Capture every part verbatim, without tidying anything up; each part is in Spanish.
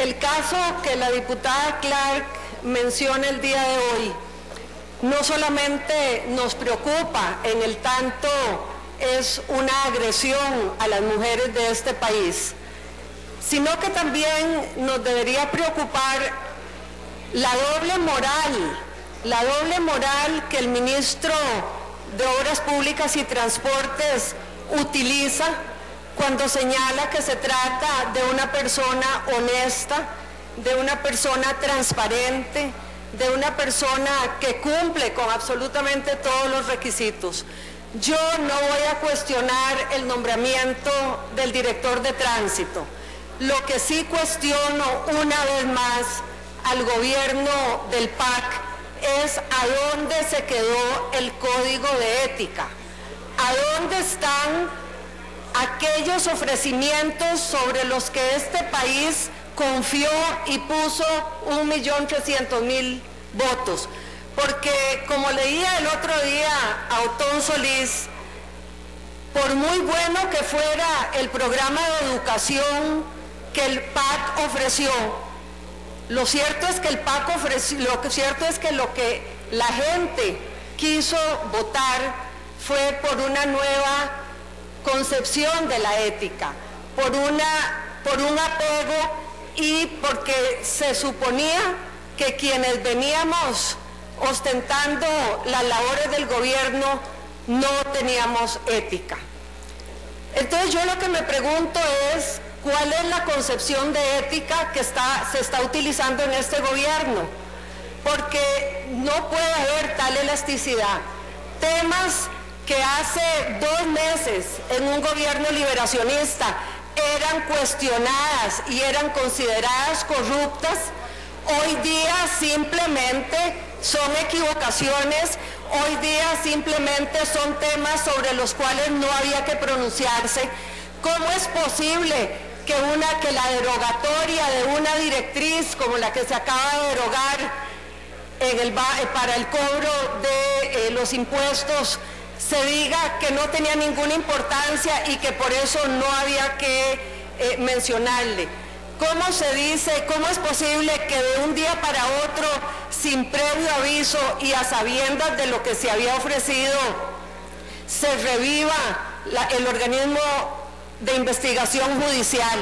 El caso que la diputada Clark menciona el día de hoy no solamente nos preocupa, en el tanto es una agresión a las mujeres de este país, sino que también nos debería preocupar la doble moral, la doble moral que el ministro de Obras Públicas y Transportes utiliza cuando señala que se trata de una persona honesta, de una persona transparente, de una persona que cumple con absolutamente todos los requisitos. Yo no voy a cuestionar el nombramiento del director de tránsito. Lo que sí cuestiono una vez más al gobierno del P A C es a dónde se quedó el código de ética, a dónde están aquellos ofrecimientos sobre los que este país confió y puso un millón trescientos mil votos. Porque, como leía el otro día a Otón Solís, por muy bueno que fuera el programa de educación que el P A C ofreció, lo cierto es que el P A C ofreció, lo que cierto es que lo que la gente quiso votar fue por una nueva concepción de la ética, por, una, por un apego y porque se suponía que quienes veníamos ostentando las labores del gobierno no teníamos ética. Entonces yo lo que me pregunto es, ¿cuál es la concepción de ética que está, se está utilizando en este gobierno? Porque no puede haber tal elasticidad. Temas que hace dos meses en un gobierno liberacionista eran cuestionadas y eran consideradas corruptas, hoy día simplemente son equivocaciones, hoy día simplemente son temas sobre los cuales no había que pronunciarse. ¿Cómo es posible que, una, que la derogatoria de una directriz como la que se acaba de derogar en el, para el cobro de eh, los impuestos se diga que no tenía ninguna importancia y que por eso no había que eh, mencionarle? ¿Cómo se dice, cómo es posible que de un día para otro, sin previo aviso y a sabiendas de lo que se había ofrecido, se reviva la, el organismo de investigación judicial?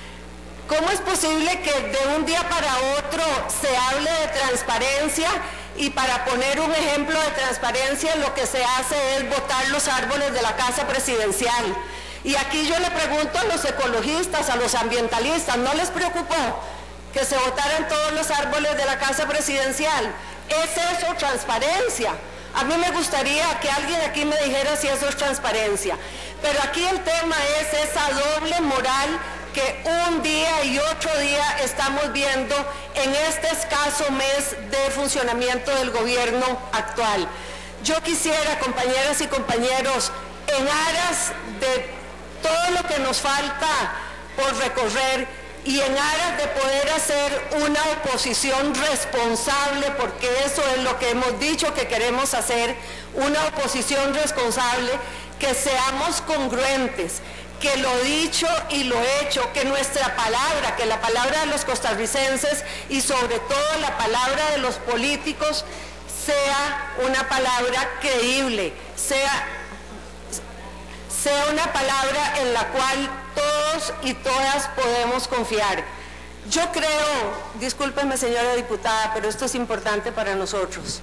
¿Cómo es posible que de un día para otro se hable de transparencia y para poner un ejemplo de transparencia lo que se hace es botar los árboles de la casa presidencial? Y aquí yo le pregunto a los ecologistas, a los ambientalistas, ¿no les preocupó que se botaran todos los árboles de la casa presidencial? ¿Es eso transparencia? A mí me gustaría que alguien aquí me dijera si eso es transparencia. Pero aquí el tema es esa doble moral que un día y otro día estamos viendo en este escaso mes de funcionamiento del gobierno actual. Yo quisiera, compañeras y compañeros, en aras de todo lo que nos falta por recorrer y en aras de poder hacer una oposición responsable, porque eso es lo que hemos dicho que queremos hacer, una oposición responsable, que seamos congruentes, que lo dicho y lo hecho, que nuestra palabra, que la palabra de los costarricenses y sobre todo la palabra de los políticos sea una palabra creíble, sea, sea una palabra en la cual todos y todas podemos confiar. Yo creo, discúlpeme señora diputada, pero esto es importante para nosotros,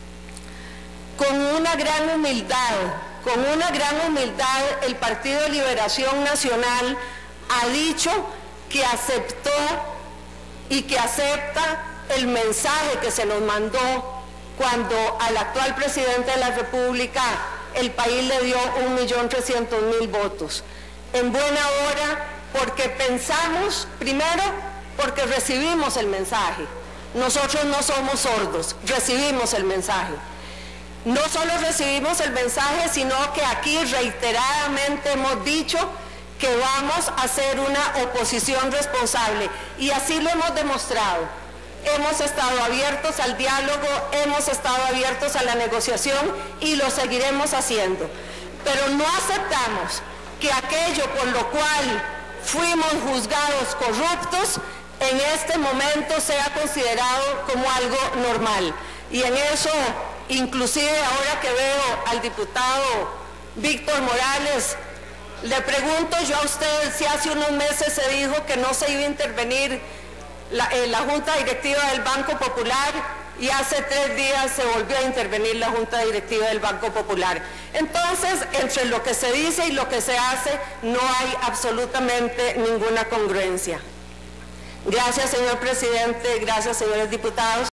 con una gran humildad, con una gran humildad el Partido de Liberación Nacional ha dicho que aceptó y que acepta el mensaje que se nos mandó cuando al actual presidente de la República el país le dio un millón trescientos mil votos. En buena hora, porque pensamos, primero, porque recibimos el mensaje. Nosotros no somos sordos, recibimos el mensaje. No solo recibimos el mensaje, sino que aquí reiteradamente hemos dicho que vamos a hacer una oposición responsable, y así lo hemos demostrado. Hemos estado abiertos al diálogo, hemos estado abiertos a la negociación y lo seguiremos haciendo. Pero no aceptamos que aquello por lo cual fuimos juzgados corruptos en este momento sea considerado como algo normal. Y en eso, inclusive ahora que veo al diputado Víctor Morales, le pregunto yo a usted si hace unos meses se dijo que no se iba a intervenir la, eh, la Junta Directiva del Banco Popular, y hace tres días se volvió a intervenir la Junta Directiva del Banco Popular. Entonces, entre lo que se dice y lo que se hace, no hay absolutamente ninguna congruencia. Gracias, señor presidente, gracias, señores diputados.